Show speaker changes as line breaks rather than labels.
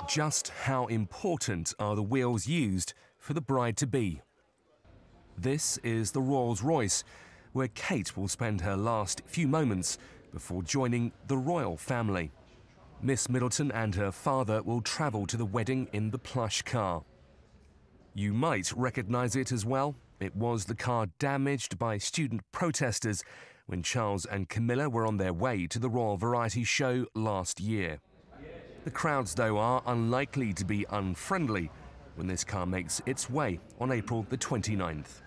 Just how important are the wheels used for the bride-to-be? This is the Rolls-Royce, where Kate will spend her last few moments before joining the royal family. Miss Middleton and her father will travel to the wedding in the plush car. You might recognise it as well. It was the car damaged by student protesters when Charles and Camilla were on their way to the Royal Variety Show last year. The crowds, though, are unlikely to be unfriendly when this car makes its way on April the 29th.